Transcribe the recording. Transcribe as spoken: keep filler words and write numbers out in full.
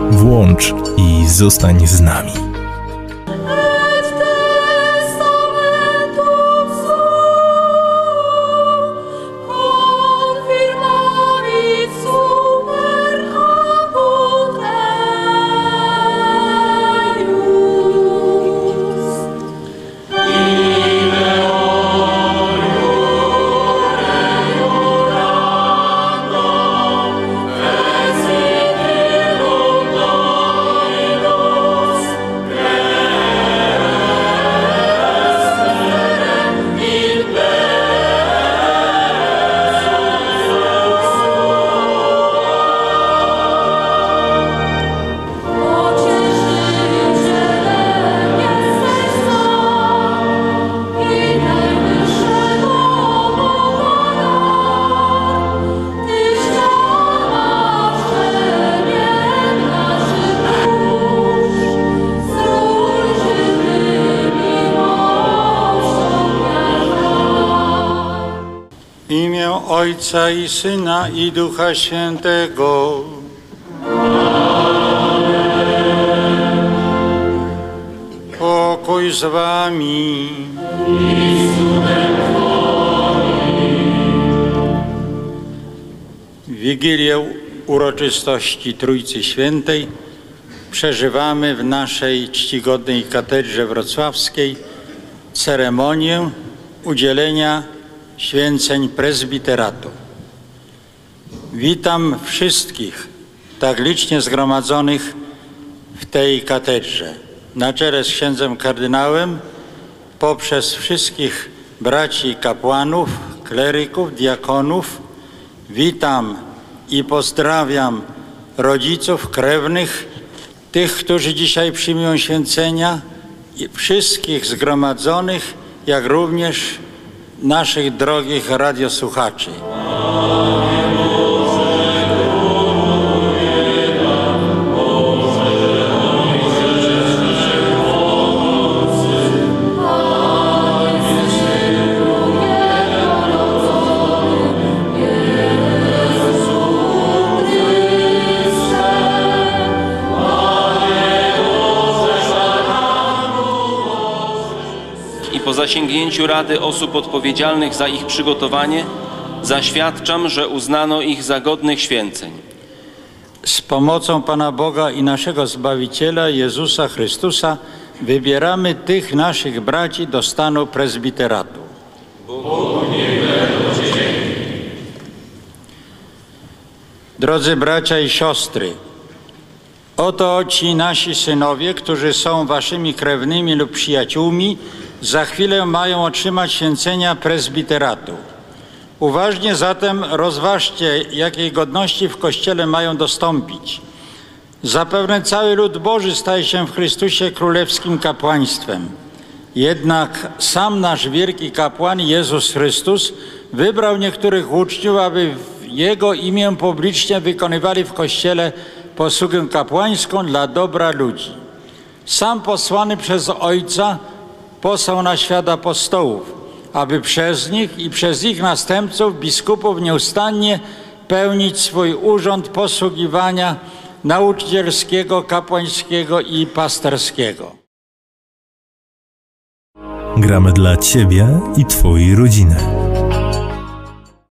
Włącz i zostań z nami. W imię Ojca i Syna i Ducha Świętego. Pokój z wami. Wigilię uroczystości Trójcy Świętej przeżywamy w naszej czcigodnej katedrze wrocławskiej ceremonię udzielenia święceń prezbiteratu. Witam wszystkich tak licznie zgromadzonych w tej katedrze, na czele z księdzem kardynałem, poprzez wszystkich braci i kapłanów, kleryków, diakonów. Witam i pozdrawiam rodziców, krewnych, tych, którzy dzisiaj przyjmują święcenia, i wszystkich zgromadzonych, jak również naszych drogich radiosłuchaczy. Po zasięgnięciu rady osób odpowiedzialnych za ich przygotowanie zaświadczam, że uznano ich za godnych święceń. Z pomocą Pana Boga i naszego Zbawiciela Jezusa Chrystusa wybieramy tych naszych braci do stanu prezbiteratu. Drodzy bracia i siostry, oto ci nasi synowie, którzy są waszymi krewnymi lub przyjaciółmi, za chwilę mają otrzymać święcenia prezbiteratu. Uważnie zatem rozważcie, jakiej godności w Kościele mają dostąpić. Zapewne cały lud Boży staje się w Chrystusie królewskim kapłaństwem. Jednak sam nasz wielki kapłan Jezus Chrystus wybrał niektórych uczniów, aby w Jego imię publicznie wykonywali w Kościele posługę kapłańską dla dobra ludzi. Sam posłany przez Ojca posłał na świat apostołów, aby przez nich i przez ich następców, biskupów, nieustannie pełnić swój urząd posługiwania nauczycielskiego, kapłańskiego i pasterskiego. Gramy dla Ciebie i Twojej rodziny.